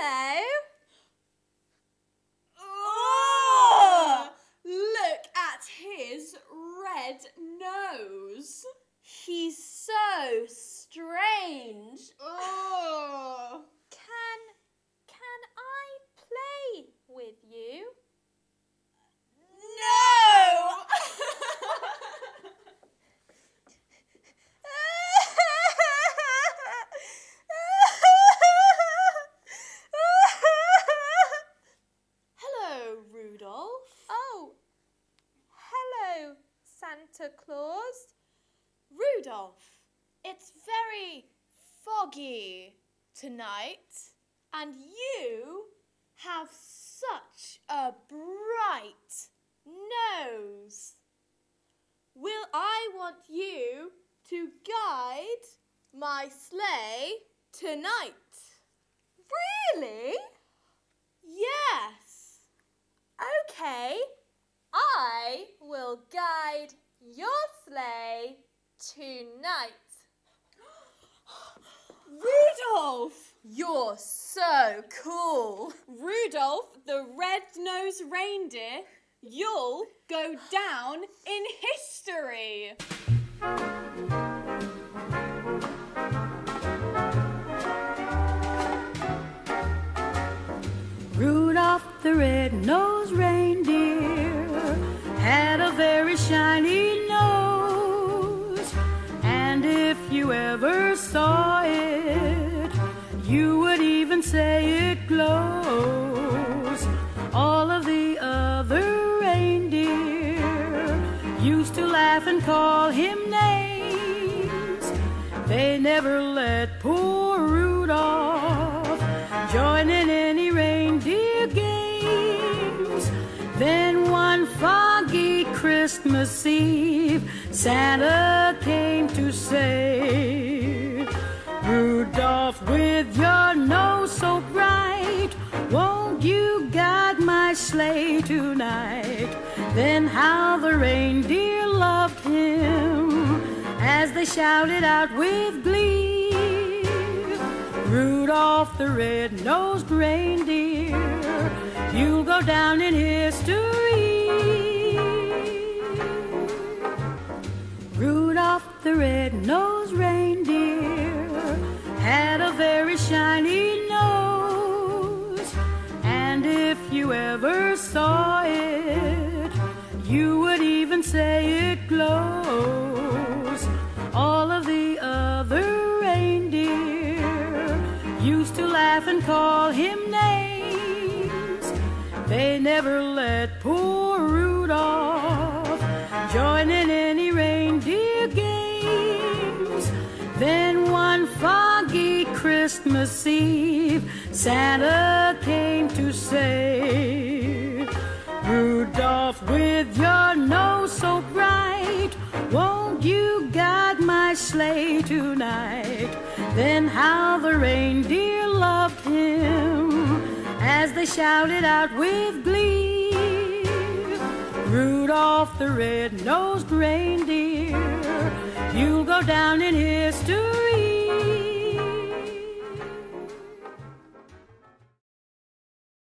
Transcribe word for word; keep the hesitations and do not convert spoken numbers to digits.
Hello. Oh! Look at his red nose. He's so strange. Oh! Can, can I play with you? No! Hello, Rudolph. Oh, hello, Santa Claus. Rudolph, it's very foggy tonight, and you have such a bright nose. Will I want you to guide my sleigh tonight? Really? Yes. Okay, I will guide your sleigh tonight. Rudolph, you're so cool. Rudolph the red-nosed reindeer, you'll go down in history. Rudolph the red-nosed reindeer had a very shiny nose, and if you ever saw it, you would even say it glows. All of the other reindeer used to laugh and call him names. They never let poor Rudolph join in any reindeer games. Then one foggy Christmas Eve, Santa came to say, Rudolph, with your nose so bright, won't you guide my sleigh tonight? Then how the reindeer loved him as they shouted out with glee, Rudolph the red-nosed reindeer, you'll go down in history. Rudolph the red-nosed reindeer had a very shiny nose, and if you ever saw it, you would even say it glows. All of the other reindeer used to laugh and call him names. They never let poor Rudolph join in any reindeer games. Then one foggy Christmas Eve, Santa came to say, Rudolph, with your nose so bright, won't you guide my sleigh tonight? Then how the reindeer loved him as they shouted out with glee, Rudolph the red-nosed reindeer, you'll go down in history.